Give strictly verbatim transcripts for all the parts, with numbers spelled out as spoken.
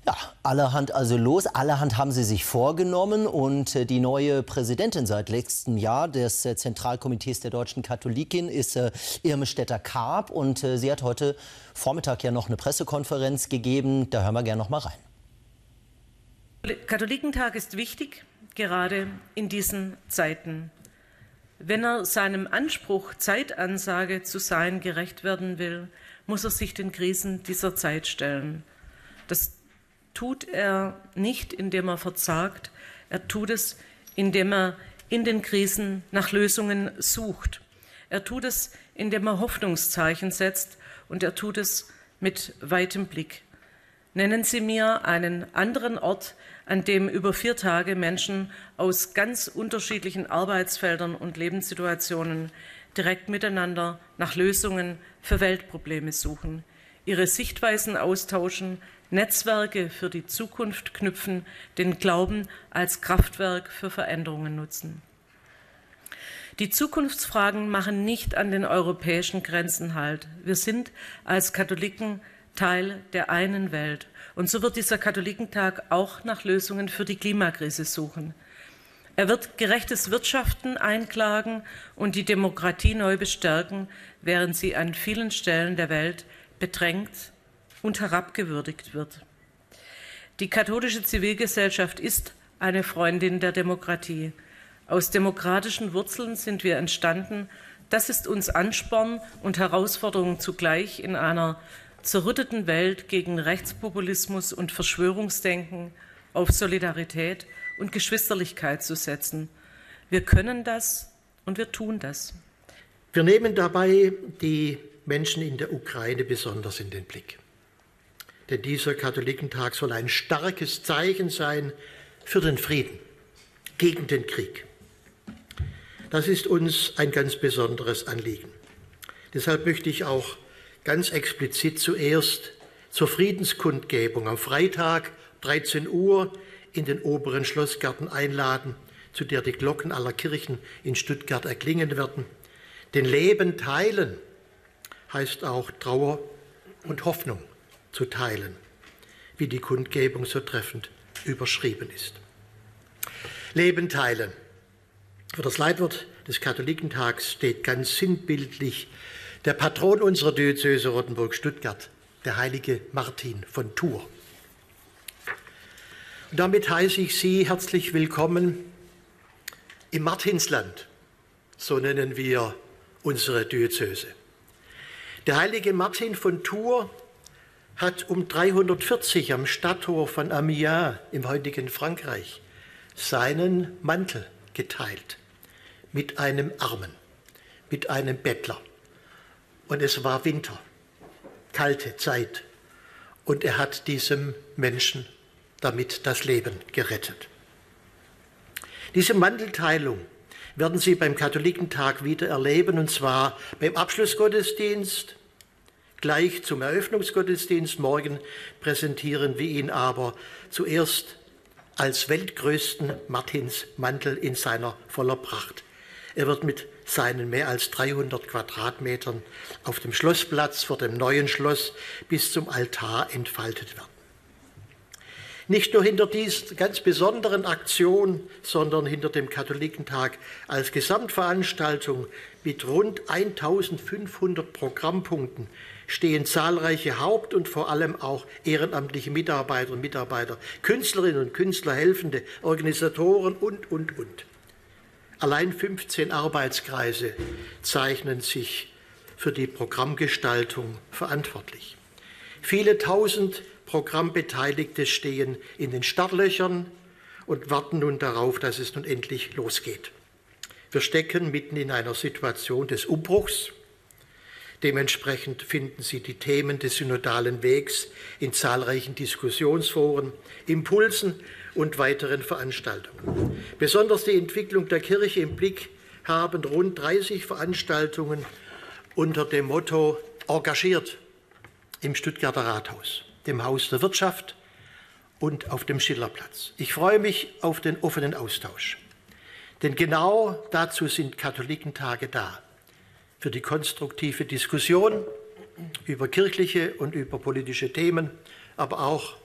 Ja, allerhand also los, allerhand haben Sie sich vorgenommen und äh, die neue Präsidentin seit letztem Jahr des äh, Zentralkomitees der deutschen Katholikin ist äh, Irme Stetter-Karp und äh, sie hat heute Vormittag ja noch eine Pressekonferenz gegeben, da hören wir gerne noch mal rein. Katholikentag ist wichtig, gerade in diesen Zeiten. Wenn er seinem Anspruch, Zeitansage zu sein, gerecht werden will, muss er sich den Krisen dieser Zeit stellen. Das tut er nicht, indem er verzagt, er tut es, indem er in den Krisen nach Lösungen sucht. Er tut es, indem er Hoffnungszeichen setzt und er tut es mit weitem Blick. Nennen Sie mir einen anderen Ort, an dem über vier Tage Menschen aus ganz unterschiedlichen Arbeitsfeldern und Lebenssituationen direkt miteinander nach Lösungen für Weltprobleme suchen, ihre Sichtweisen austauschen, Netzwerke für die Zukunft knüpfen, den Glauben als Kraftwerk für Veränderungen nutzen. Die Zukunftsfragen machen nicht an den europäischen Grenzen Halt. Wir sind als Katholiken Teil der einen Welt. Und so wird dieser Katholikentag auch nach Lösungen für die Klimakrise suchen. Er wird gerechtes Wirtschaften einklagen und die Demokratie neu bestärken, während sie an vielen Stellen der Welt bedrängt und herabgewürdigt wird. Die katholische Zivilgesellschaft ist eine Freundin der Demokratie. Aus demokratischen Wurzeln sind wir entstanden. Das ist uns Ansporn und Herausforderung zugleich, in einer zerrütteten Welt gegen Rechtspopulismus und Verschwörungsdenken auf Solidarität und Geschwisterlichkeit zu setzen. Wir können das und wir tun das. Wir nehmen dabei die Menschen in der Ukraine besonders in den Blick. Denn dieser Katholikentag soll ein starkes Zeichen sein für den Frieden, gegen den Krieg. Das ist uns ein ganz besonderes Anliegen. Deshalb möchte ich auch ganz explizit zuerst zur Friedenskundgebung am Freitag dreizehn Uhr in den oberen Schlossgarten einladen, zu der die Glocken aller Kirchen in Stuttgart erklingen werden. Denn Leben teilen heißt auch Trauer und Hoffnung zu teilen, wie die Kundgebung so treffend überschrieben ist. Leben teilen. Für das Leitwort des Katholikentags steht ganz sinnbildlich der Patron unserer Diözese Rottenburg-Stuttgart, der heilige Martin von Tours. Und damit heiße ich Sie herzlich willkommen im Martinsland, so nennen wir unsere Diözese. Der heilige Martin von Tours hat um dreihundertvierzig am Stadttor von Amiens im heutigen Frankreich seinen Mantel geteilt mit einem Armen, mit einem Bettler. Und es war Winter, kalte Zeit. Und er hat diesem Menschen damit das Leben gerettet. Diese Mantelteilung werden Sie beim Katholikentag wieder erleben, und zwar beim Abschlussgottesdienst. Gleich zum Eröffnungsgottesdienst morgen präsentieren wir ihn aber zuerst als weltgrößten Martinsmantel in seiner voller Pracht. Er wird mit seinen mehr als dreihundert Quadratmetern auf dem Schlossplatz vor dem neuen Schloss bis zum Altar entfaltet werden. Nicht nur hinter dieser ganz besonderen Aktion, sondern hinter dem Katholikentag als Gesamtveranstaltung mit rund eintausendfünfhundert Programmpunkten stehen zahlreiche Haupt- und vor allem auch ehrenamtliche Mitarbeiter und Mitarbeiter, Künstlerinnen und Künstler, Helfende, Organisatoren und, und, und. Allein fünfzehn Arbeitskreise zeichnen sich für die Programmgestaltung verantwortlich. Viele tausend Programmbeteiligte stehen in den Startlöchern und warten nun darauf, dass es nun endlich losgeht. Wir stecken mitten in einer Situation des Umbruchs. Dementsprechend finden Sie die Themen des synodalen Wegs in zahlreichen Diskussionsforen, Impulsen und weiteren Veranstaltungen. Besonders die Entwicklung der Kirche im Blick haben rund dreißig Veranstaltungen unter dem Motto engagiert im Stuttgarter Rathaus, dem Haus der Wirtschaft und auf dem Schillerplatz. Ich freue mich auf den offenen Austausch, denn genau dazu sind Katholikentage da. Für die konstruktive Diskussion über kirchliche und über politische Themen, aber auch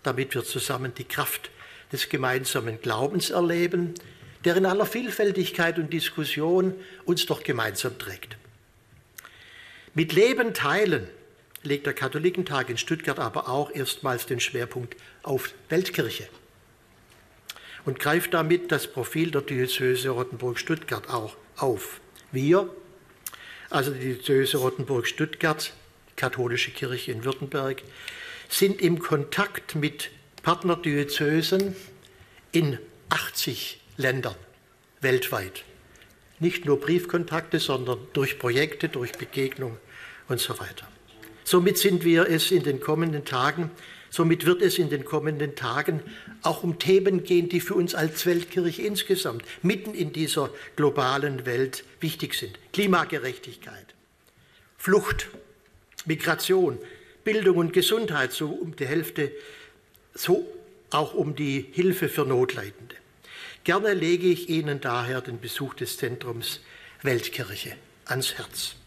damit wir zusammen die Kraft des gemeinsamen Glaubens erleben, der in aller Vielfältigkeit und Diskussion uns doch gemeinsam trägt. Mit Leben teilen legt der Katholikentag in Stuttgart aber auch erstmals den Schwerpunkt auf Weltkirche und greift damit das Profil der Diözese Rottenburg-Stuttgart auch auf. Wir, also die Diözese Rottenburg-Stuttgart, katholische Kirche in Württemberg, sind im Kontakt mit Partnerdiözesen in achtzig Ländern weltweit. Nicht nur Briefkontakte, sondern durch Projekte, durch Begegnung und so weiter. Somit sind wir es in den kommenden Tagen, somit wird es in den kommenden Tagen auch um Themen gehen, die für uns als Weltkirche insgesamt mitten in dieser globalen Welt wichtig sind. Klimagerechtigkeit, Flucht, Migration, Bildung und Gesundheit, so um die Hälfte, so auch um die Hilfe für Notleidende. Gerne lege ich Ihnen daher den Besuch des Zentrums Weltkirche ans Herz.